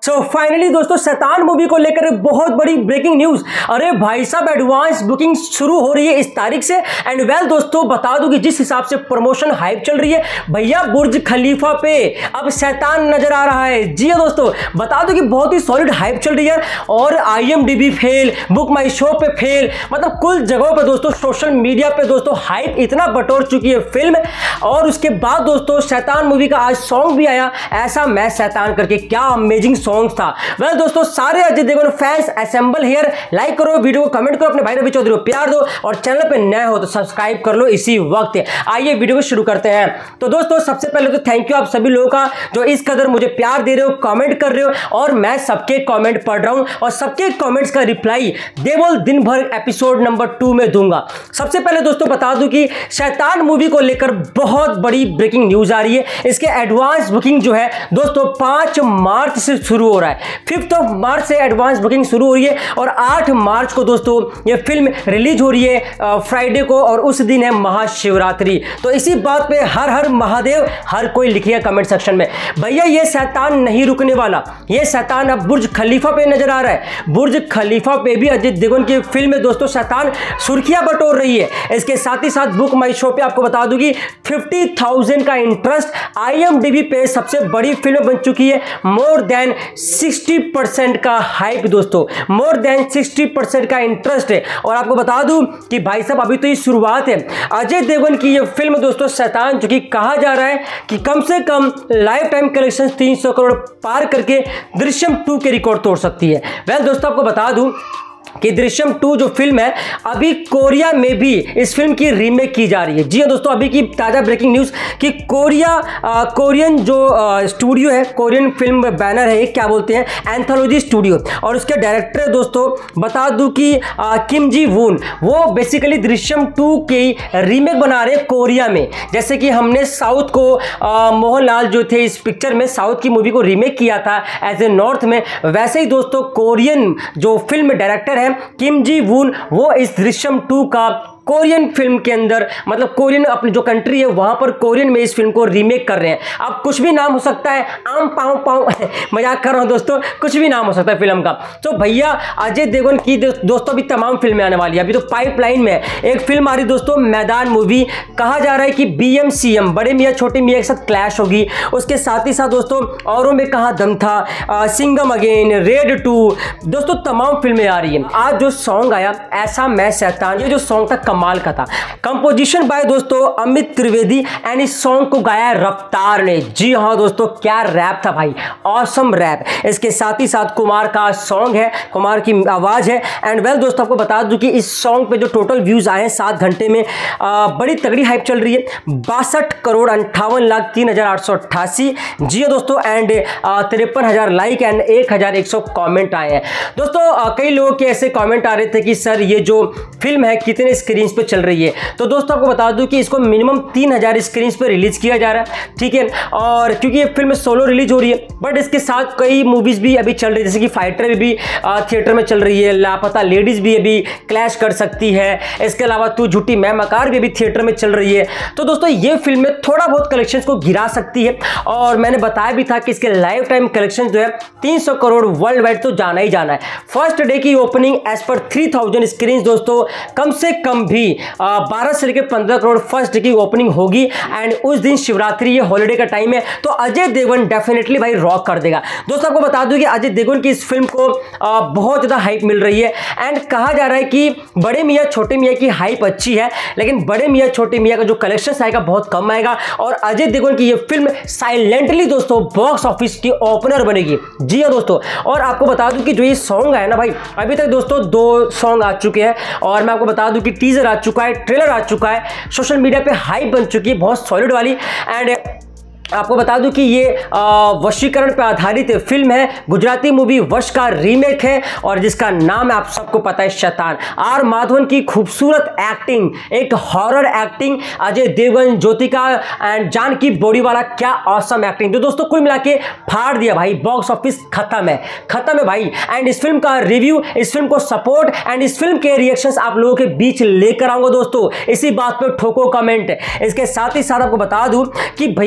So finally दोस्तों शैतान movie को लेकर बहुत बड़ी ब्रेकिंग न्यूज। अरे भाई साहब एडवांस बुकिंग शुरू हो रही है इस तारीख से। एंड वेल दोस्तों बता दूं कि जिस हिसाब से प्रमोशन हाइप चल रही है भैया बुर्ज खलीफा पे अब शैतान नजर आ रहा है। जी हाँ दोस्तों बता दूं कि बहुत ही सॉलिड हाइप चल रही है और IMDb fail, Book My Show पे फेल, मतलब कुल जगहों पे दोस्तों सोशल मीडिया पे दोस्तों हाइप इतना बटोर चुकी है फिल्म। और उसके बाद दोस्तों शैतान मूवी का आज सॉन्ग भी आया, ऐसा मैं शैतान करके, क्या अमेजिंग सॉन्ग था। वेल दोस्तों सारे Ajay Devgan fans assemble here. Like करो, वीडियो को कमेंट करो, अपने भाई रवि चौधरी को प्यार दो और चैनल पे नए हो तो सब्सक्राइब कर लो इसी वक्त। आइए वीडियो को शुरू करते हैं। तो दोस्तों सबसे पहले तो थैंक यू आप सभी लोगों का जो इस कदर मुझे प्यार दे रहे हो, कमेंट कर रहे हो और मैं सबके कमेंट पढ़ रहा हूं और सबके कमेंट्स का रिप्लाई देवल दिन भर एपिसोड नंबर 2 में दूंगा। सबसे पहले दोस्तों बता दूं कि शैतान मूवी को लेकर बहुत बड़ी ब्रेकिंग न्यूज आ रही है। इसके एडवांस बुकिंग जो है दोस्तों 5 मार्च से शुरू हो रहा है। 5 मार्च से एडवांस बुकिंग शुरू हो रही है और 8 मार्च को दोस्तों ये फिल्म रिलीज हो रही है फ्राइडे को और उस दिन है महाशिवरात्रि। तो इसी बात पे हर हर महादेव हर कोई लिखिए कमेंट सेक्शन में। भैया ये शैतान नहीं रुकने वाला, ये शैतान अब बुर्ज खलीफा पे नजर आ रहा है। बुर्ज खलीफा पे भी अजय देवगन की फिल्म में दोस्तों शैतान सुर्खियां बटोर रही है। इसके साथ ही साथ बुक माई शो पे आपको बता दूं कि 50,000 का इंटरेस्ट IMDb पे सबसे बड़ी फिल्म बन चुकी है। मोर देन 60% का हाइप दोस्तों, मोर देन 60% का इंटरेस्ट है। और आपको बता दूं कि भाई साहब अभी तो ये शुरुआत है। अजय देवगन की ये फिल्म दोस्तों शैतान जो कि कहा जा रहा है कि कम से कम लाइफ टाइम कलेक्शन 300 करोड़ पार करके दृश्यम 2 के रिकॉर्ड तोड़ सकती है। वेल दोस्तों आपको बता दूं कि दृश्यम 2 जो फिल्म है अभी कोरिया में भी इस फिल्म की रीमेक की जा रही है। जी हाँ दोस्तों अभी की ताज़ा ब्रेकिंग न्यूज़ कि कोरियन जो स्टूडियो है, कोरियन फिल्म बैनर है, क्या बोलते हैं, एंथोलॉजी स्टूडियो, और उसके डायरेक्टर दोस्तों बता दूं कि किम जी वून, वो बेसिकली दृश्यम 2 की रीमेक बना रहे हैं कोरिया में। जैसे कि हमने साउथ को मोहनलाल जो थे इस पिक्चर में साउथ की मूवी को रीमेक किया था एज ए नॉर्थ में, वैसे ही दोस्तों कोरियन जो फिल्म डायरेक्टर है किम जी वून वो इस दृश्यम 2 का कोरियन फिल्म के अंदर, मतलब कोरियन अपनी जो कंट्री है वहां पर कोरियन में इस फिल्म को रीमेक कर रहे हैं। अब कुछ भी नाम हो सकता है, आम पाँव पाँव मजाक कर रहा हूं दोस्तों, कुछ भी नाम हो सकता है फिल्म का। तो भैया अजय देवगन की दोस्तों भी तमाम फिल्में आने वाली है। अभी तो पाइपलाइन में एक फिल्म आ रही दोस्तों मैदान मूवी, कहा जा रहा है कि BM-CM बड़े मियाँ छोटे मियाँ के साथ क्लैश होगी। उसके साथ ही साथ दोस्तों औरों में कहा दम था, सिंघम अगेन, रेड 2, दोस्तों तमाम फिल्में आ रही है। आज जो सॉन्ग आया ऐसा मैं शैतान, ये जो सॉन्ग था कमाल का था। कंपोजिशन बाय दोस्तों अमित त्रिवेदी एंड इस सॉन्ग को गाया रफ्तार ने। जी हाँ दोस्तों क्या रैप था भाई, ऑसम रैप। इसके साथ ही साथ कुमार का सॉन्ग है, कुमार की आवाज है। एंड वेल दोस्तों आपको बता दूं कि इस सॉन्ग पे जो टोटल व्यूज आए हैं 7 घंटे में बड़ी तगड़ी हाइप चल रही है, 62 करोड़ 58,03,888। जी हाँ दोस्तों एंड 53,000 लाइक एंड 1,100 कॉमेंट आए हैं। दोस्तों कई लोगों के ऐसे कॉमेंट आ रहे थे कि सर ये जो फिल्म है कितने स्क्रीन पे चल रही है। तो दोस्तों आपको बता दूं कि इसको मिनिमम 3,000 स्क्रीन पे रिलीज किया जा रहा है, ठीक है। और क्योंकि ये फिल्म सोलो रिलीज हो रही है, बट इसके साथ कई मूवीज भी अभी चल रही है, जैसे कि फाइटर भी थिएटर में चल रही है, लापता लेडीज भी अभी क्लैश कर सकती है, इसके अलावा तू झूठी मैं मकार भी अभी थिएटर में चल रही है। तो दोस्तों ये फिल्म में थोड़ा बहुत कलेक्शन को गिरा सकती है और मैंने बताया भी था कि इसके लाइफ टाइम कलेक्शन जो है 300 करोड़ वर्ल्ड वाइड तो जाना ही जाना है। फर्स्ट डे की ओपनिंग एज पर 3,000 स्क्रीन दोस्तों कम से कम भी 12 से लेकर 15 करोड़ फर्स्ट डे की ओपनिंग होगी। एंड उस दिन शिवरात्रि, ये हॉलीडे का टाइम है, तो अजय देवगन डेफिनेटली भाई रॉक कर देगा। दोस्तों आपको बता दूं कि अजय देवगन की इस फिल्म को बहुत ज्यादा हाइप मिल रही है एंड कहा जा रहा है कि बड़े मियाँ छोटे मियाँ की हाइप अच्छी है, लेकिन बड़े मियाँ छोटे मियाँ का जो कलेक्शन आएगा बहुत कम आएगा और अजय देवगन की ये फिल्म साइलेंटली दोस्तों बॉक्स ऑफिस की ओपनर बनेगी। जी हाँ दोस्तों, और आपको बता दूं कि जो ये सॉन्ग है ना भाई, अभी तक दोस्तों 2 सॉन्ग आ चुके हैं और मैं आपको बता दूं कि टीजर आ चुका है, ट्रेलर आ चुका है, सोशल मीडिया पे हाइप बन चुकी है बहुत सॉलिड वाली। एंड आपको बता दूं कि ये वशीकरण पर आधारित फिल्म है, गुजराती मूवी वश का रीमेक है और जिसका नाम है आप सबको पता है शैतान। आर माधवन की खूबसूरत एक्टिंग, एक horror acting, Ajay Devgan, Jyothika and Janki Boriwala, क्या ऑसम एक्टिंग। तो दोस्तों कुल मिला के फाड़ दिया भाई, बॉक्स ऑफिस खत्म है भाई। एंड इस फिल्म का रिव्यू, इस फिल्म को सपोर्ट एंड इस फिल्म के रिएक्शंस आप लोगों के बीच लेकर आऊंगा दोस्तों, इसी बात पर ठोको कमेंट। इसके साथ ही साथ आपको बता दूं कि भैया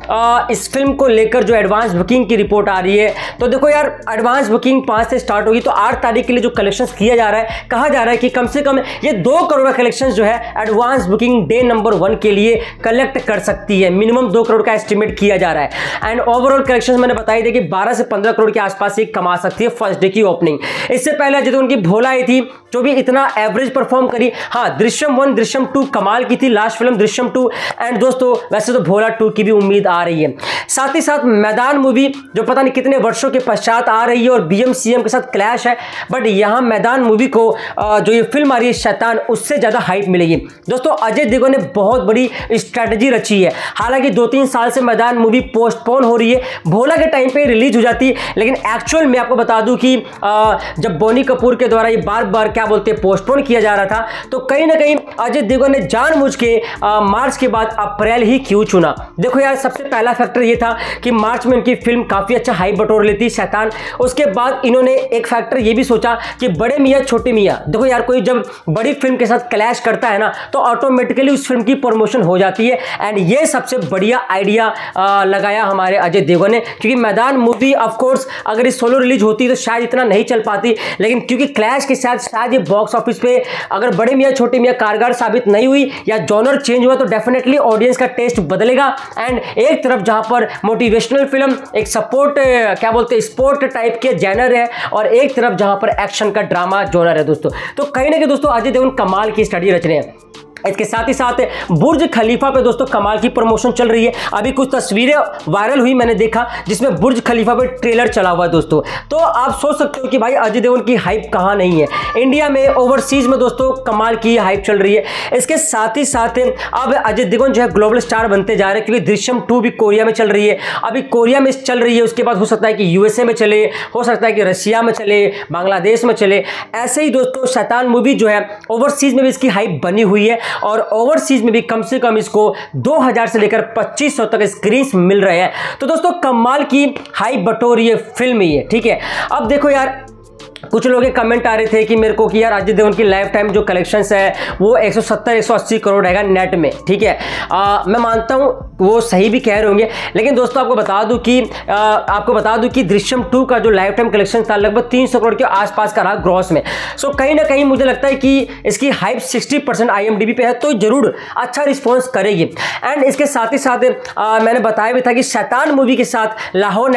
इस फिल्म को लेकर जो एडवांस बुकिंग की रिपोर्ट आ रही है, तो देखो यार एडवांस बुकिंग 5 से स्टार्ट होगी, तो 8 तारीख के लिए जो कलेक्शंस किया जा रहा है, कहा जा रहा है कि कम से कम ये 2 करोड़ का कलेक्शंस जो है एडवांस बुकिंग डे नंबर 1 के लिए कलेक्ट कर सकती है। मिनिमम 2 करोड़ का एस्टिमेट किया जा रहा है एंड ओवरऑल कलेक्शंस मैंने बताई थी कि 12 से 15 करोड़ के आसपास ये कमा सकती है फर्स्ट डे की ओपनिंग। इससे पहले जो उनकी भोला आई थी जो भी इतना एवरेज परफॉर्म करी। हाँ, दृश्यम 1 दृश्यम 2 कमाल की थी, लास्ट फिल्म दृश्यम 2 एंड दोस्तों वैसे तो भोला 2 की भी उम्मीद आ रही है। साथ ही साथ मैदान मूवी जो पता नहीं कितने वर्षों के पश्चात आ रही है और BMCM के साथ क्लैश है, बट यहां मैदान मूवी को जो ये फिल्म आ रही है शैतान, उससे ज्यादा हाइप मिलेगी। दोस्तों अजय देवगन ने बहुत बड़ी स्ट्रेटजी रची है। हालांकि 2-3 साल से मैदान मूवी पोस्टपोन हो रही है, भोला के टाइम पे रिलीज हो जाती, लेकिन एक्चुअल में आपको बता दूं कि जब बोनी कपूर के द्वारा ये बार बार क्या बोलते हैं पोस्टपोन किया जा रहा था, तो कहीं ना कहीं अजय देवगन ने जानबूझ के मार्च के बाद अप्रैल ही क्यों चुना। देखो यार सबसे पहला फैक्टर ये था कि मार्च में उनकी फिल्म काफी अच्छा हाइप बटोर लेती शैतान। उसके बाद इन्होंने एक फैक्टर ये भी सोचा कि बड़े मियाँ छोटे मियाँ, देखो यार कोई जब बड़ी फिल्म के साथ क्लैश करता है ना तो ऑटोमेटिकली उस फिल्म की प्रमोशन हो जाती है एंड ये सबसे बढ़िया आइडिया लगाया हमारे अजय देवगन ने, क्योंकि मैदान मूवी ऑफ कोर्स अगर इस सोलो रिलीज होती तो शायद इतना नहीं चल पाती, लेकिन क्योंकि क्लैश के साथ शायद ये बॉक्स ऑफिस पे अगर बड़े मियाँ छोटे मियाँ कारगर साबित नहीं हुई या जॉनर चेंज हुआ तो डेफिनेटली ऑडियंस का टेस्ट बदलेगा। एंड एक तरफ जहां पर मोटिवेशनल फिल्म एक सपोर्ट क्या बोलते हैं स्पोर्ट टाइप के जैनर है और एक तरफ जहां पर एक्शन का ड्रामा जॉनर है दोस्तों, तो कहीं ना कहीं दोस्तों अजय देवगन कमाल की स्टडी रच रहे हैं। इसके साथ ही साथ बुर्ज खलीफा पे दोस्तों कमाल की प्रमोशन चल रही है। अभी कुछ तस्वीरें वायरल हुई मैंने देखा जिसमें बुर्ज खलीफा पे ट्रेलर चला हुआ है दोस्तों, तो आप सोच सकते हो कि भाई अजय देवगन की हाइप कहां नहीं है। इंडिया में ओवरसीज में दोस्तों कमाल की हाइप चल रही है। इसके साथ ही साथ अब अजय देवगन जो है ग्लोबल स्टार बनते जा रहे हैं, क्योंकि दृश्यम 2 भी कोरिया में चल रही है, अभी कोरिया में चल रही है, उसके बाद हो सकता है कि USA में चले, हो सकता है कि रशिया में चले, बांग्लादेश में चले। ऐसे ही दोस्तों शैतान मूवी जो है ओवरसीज में भी इसकी हाइप बनी हुई है और ओवरसीज में भी कम से कम इसको 2000 से लेकर 2500 तक स्क्रीन्स मिल रहे हैं। तो दोस्तों कमाल की हाइप बटोरी है फिल्म ये, ठीक है। अब देखो यार कुछ लोग कमेंट आ रहे थे कि मेरे को कि यार अजय देवगन की लाइफ टाइम जो कलेक्शंस है वो 170-180 करोड़ रहेगा नेट में, ठीक है। मैं मानता हूँ वो सही भी कह रहे होंगे, लेकिन दोस्तों आपको बता दूं कि दृश्यम 2 का जो लाइफ टाइम कलेक्शन था लगभग 300 करोड़ के आसपास का रहा ग्रॉस में। सो कहीं ना कहीं मुझे लगता है कि इसकी हाइप 60% IMDb पे है, तो जरूर अच्छा रिस्पॉन्स करेगी। एंड इसके साथ ही साथ मैंने बताया भी था कि शैतान मूवी के साथ लाहौर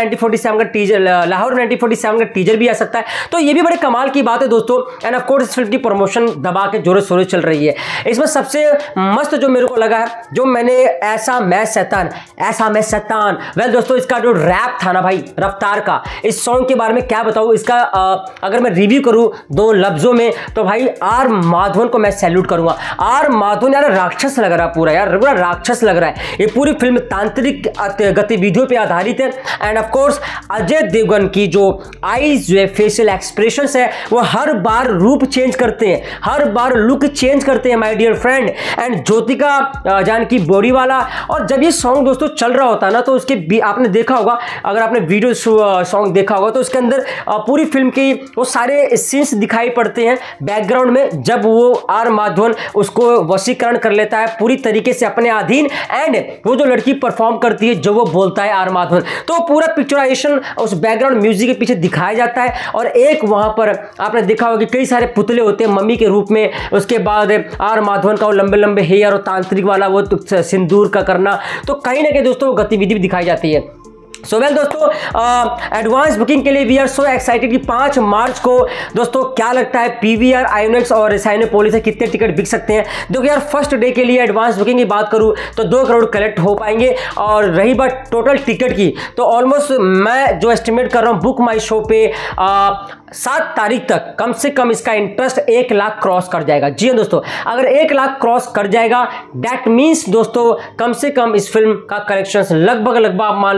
1947 का टीजर भी आ सकता है, तो ये भी बड़े कमाल की बात है दोस्तों। एंड ऑफ कोर्स इस फिल्म की प्रमोशन दबा के जोरों शोरों चल रही है। इसमें सबसे मस्त जो मेरे को लगा है, जो मैंने ऐसा मैं शैतान वेल दोस्तों इसका जो रैप था ना भाई रफ्तार का, इस सॉन्ग के बारे में क्या बताऊं। इसका अगर मैं रिव्यू करूं 2 लफ्जों में तो भाई आर माधवन को मैं सैल्यूट करूंगा। आर माधवन यार राक्षस लग रहा है, पूरा यार पूरा राक्षस लग रहा है। ये पूरी फिल्म तांत्रिक गतिविधियों पर आधारित है। And of course Ajay Devgan की जो आईज फेशियल एक्सप्रेशंस है वो हर बार रूप चेंज करते हैं, हर बार लुक चेंज करते हैं my dear friend. And Jyothika Janki Bodiwala, और जब ये सॉन्ग दोस्तों चल रहा होता है ना तो उसके आपने देखा होगा, अगर आपने वीडियो सॉन्ग देखा होगा तो उसके अंदर पूरी फिल्म की वो सारे सीन्स दिखाई पड़ते हैं बैकग्राउंड में, जब वो आर माधवन उसको वशीकरण कर लेता है पूरी तरीके से अपने अधीन। एंड वो जो लड़की परफॉर्म करती है जो वो बोलता है आर माधवन, तो पूरा पिक्चराइजेशन उस बैकग्राउंड म्यूजिक के पीछे दिखाया जाता है। और एक वहां पर आपने देखा होगा कि कई सारे पुतले होते हैं मम्मी के रूप में, उसके बाद आर माधवन का वो लंबे लंबे हेयर और तांत्रिक वाला वो सिंदूर का करना, तो कहीं ना कहीं दोस्तों गतिविधि भी दिखाई जाती है। सो वेल दोस्तों एडवांस बुकिंग के लिए वी आर सो एक्साइटेड कि 5 मार्च को दोस्तों क्या लगता है PVR, आयोनिक्स और साइनेपोलिस से कितने टिकट बिक सकते हैं। देखो यार फर्स्ट डे के लिए एडवांस बुकिंग की बात करूं तो 2 करोड़ कलेक्ट हो पाएंगे, और रही बात टोटल टिकट की तो ऑलमोस्ट मैं जो एस्टिमेट कर रहा हूं बुक माई शो पे 7 तारीख तक कम से कम इसका इंटरेस्ट 1 लाख क्रॉस कर जाएगा। जी हाँ दोस्तों, अगर 1 लाख क्रॉस कर जाएगा दैट मीन्स दोस्तों कम से कम इस फिल्म का कलेक्शन लगभग आप मान लो कि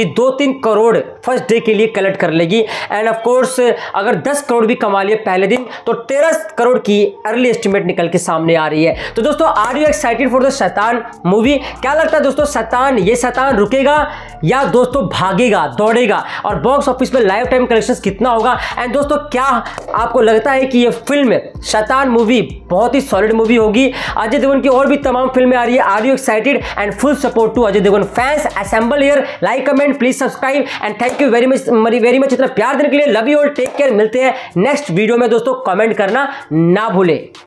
2-3 करोड़ फर्स्ट डे के लिए कलेक्ट कर लेगी। एंड ऑफ कोर्स अगर 10 करोड़ भी कमा लिए पहले दिन तो 13 करोड़ की अर्ली एस्टिमेट निकल के सामने आ रही है। तो दोस्तों are you excited for the Shaitaan movie? क्या लगता है दोस्तों, शैतान रुकेगा या दोस्तों भागेगा, दौड़ेगा, और बॉक्स ऑफिस में लाइफ टाइम कलेक्शंस कितना होगा? एंड दोस्तों क्या आपको लगता है कि ये फिल्म शैतान मूवी बहुत ही सॉलिड मूवी होगी? अजय देवगन की और भी तमाम फिल्में आ रही है। Are you excited? And full support to Ajay Devgan fans assemble here. Like, comment, please subscribe and thank you very much इतना प्यार देने के लिए। Love you all, take care. मिलते हैं नेक्स्ट वीडियो में दोस्तों, कमेंट करना ना भूले।